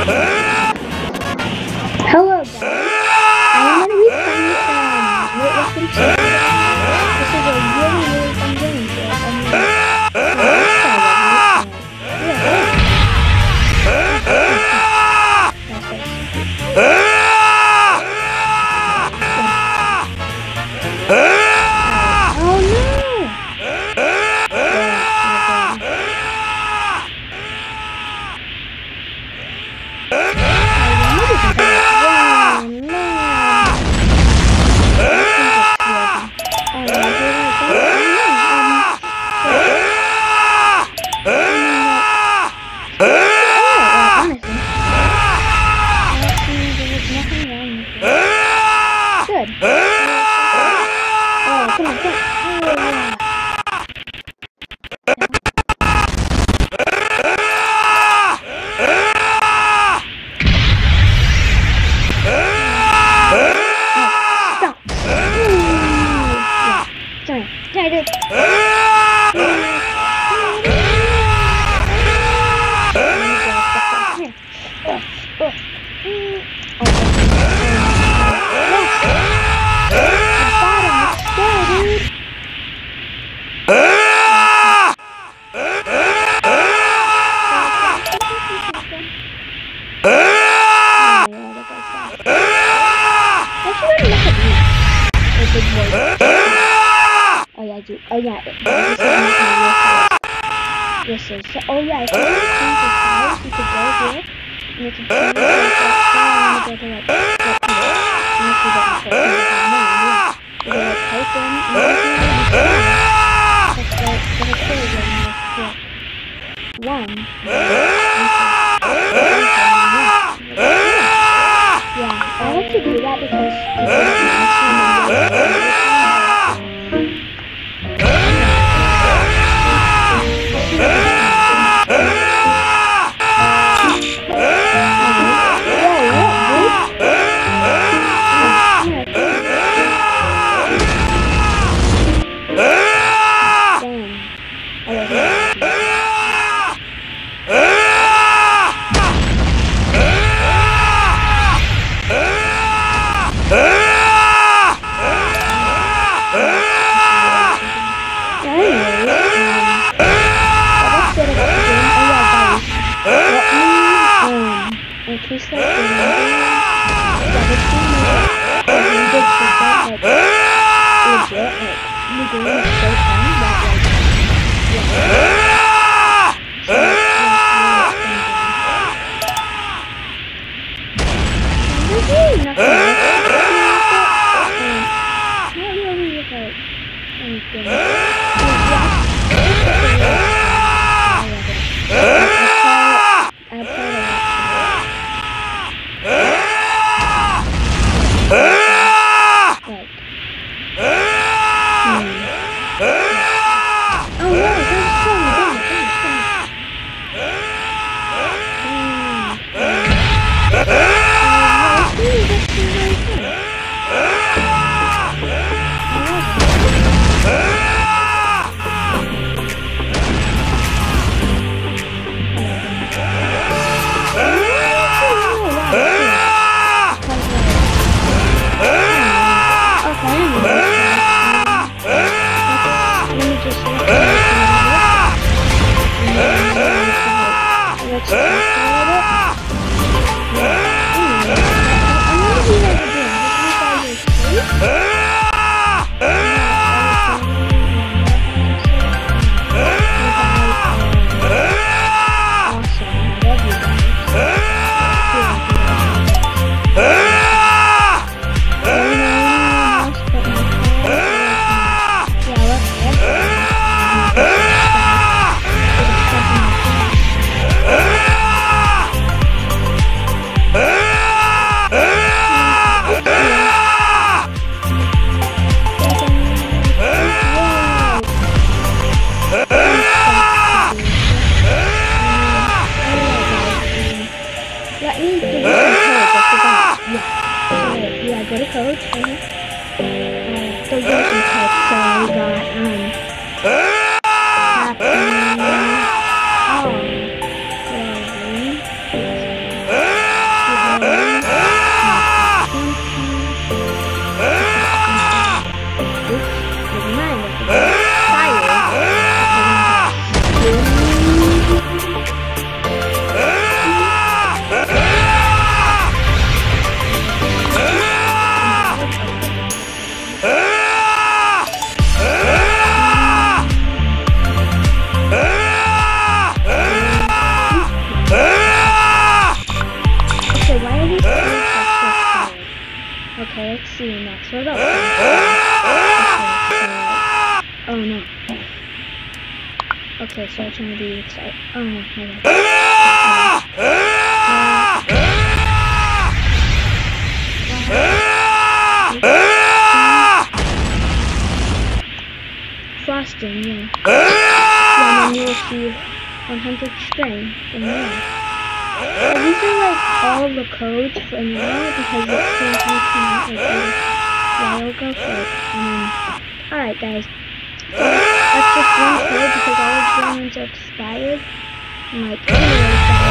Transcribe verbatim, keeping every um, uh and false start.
Hello guys, I am going to be playing some Root Weapon two. This is a really, really fun game, so I mean, so let's start it. Oh no! Good. Oh, come on, come on. Stop. Sorry. Sorry, dude. Oh yeah, I do. Oh yeah. This is so, oh yeah, if you want to change the size, you could go here. And you can change it like that. So I want to go to like, like here. And if you get my phone, you have no idea. You go like type in, and you can do it. Let's go, let's go again. Let's go. One. Yeah, I like to do that because please like the video. Yeah, this game is like really good for that, like legit, like the game is so fun that like yeah. So it's really nothing else. Not really like anything. I played a lot. Let me give you some codes, I forgot. Yeah. So, yeah, go to codes. Uh, uh, so, give some codes. So, we got, um, happy, um, Okay, let's see next. What about okay, so, oh no. Okay, so I'm trying to be excited. Oh no, my bad. Frosting, yeah. Yeah, and then you will see one hundred string from there. So these are like all the codes for now because it seems to come out like a while ago. So, I mean, alright guys. So that's just one code because all of the ones are expired. And like, anyways, guys.